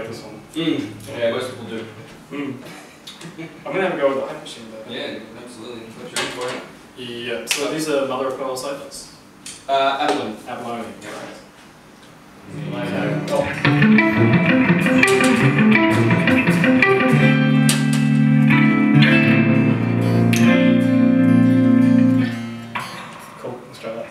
like this one. Yeah, most people do. I'm gonna have a go with the HypeMachine though. Yeah, absolutely. What you're in for it? Yeah, so these are mother of pearl ciphers? Abalone. Abalone, right. Okay. Oh. Cool, let's try that.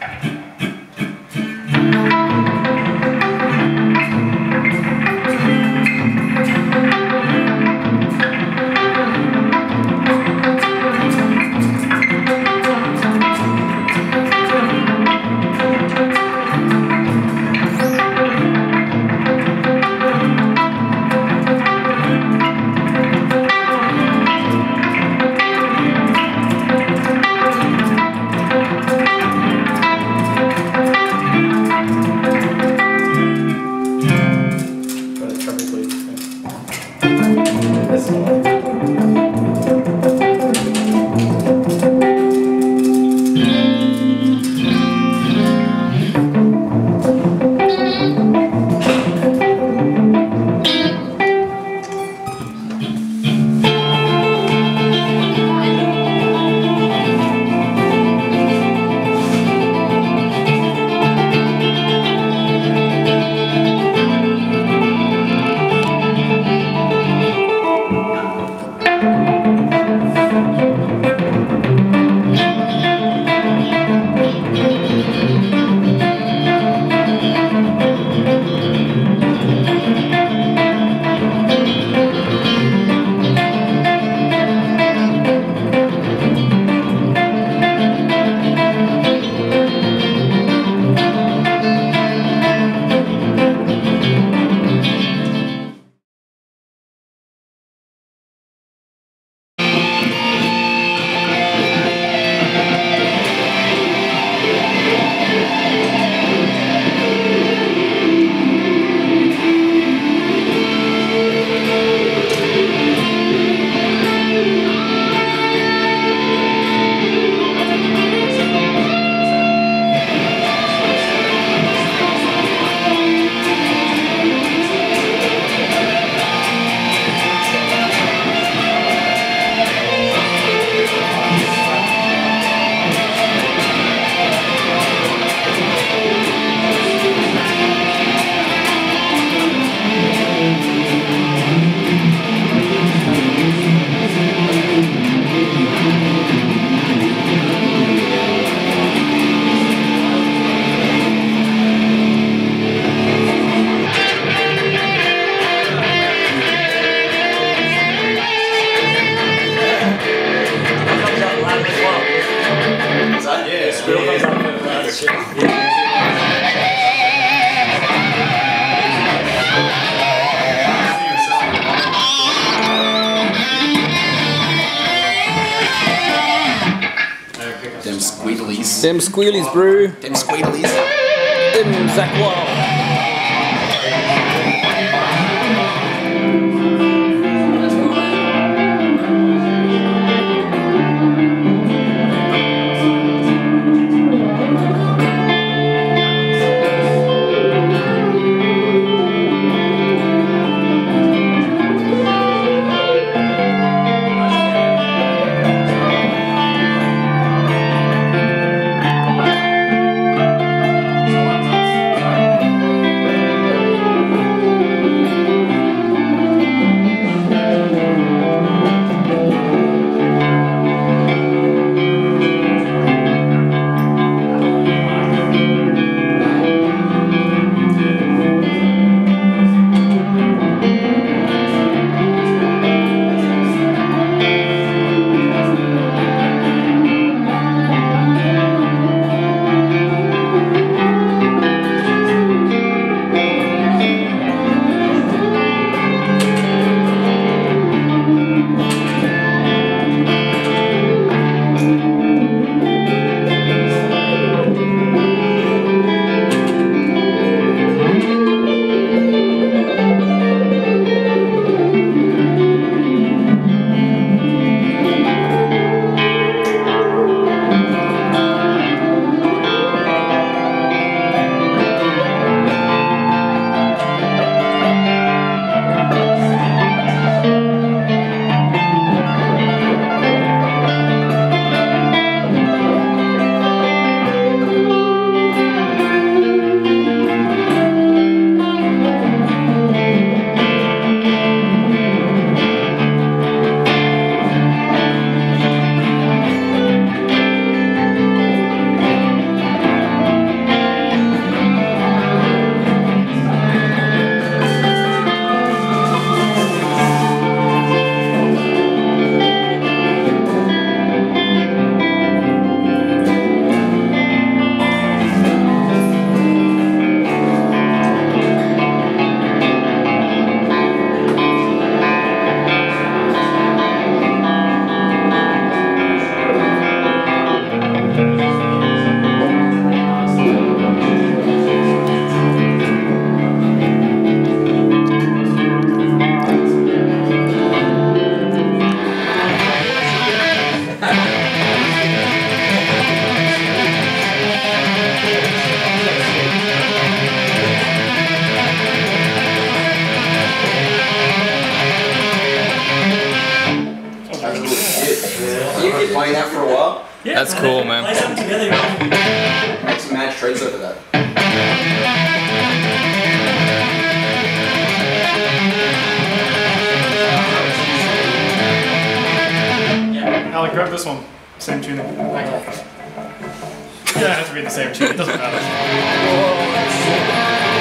Them squealies, bro. Them squealies. Them Zach Wild. playing that for a while? Yeah, That's cool, man. Play something together. Make some mad trades over that. Alec, grab this one. Same tuning. Thank you. Yeah, it has to be the same tune. It doesn't matter.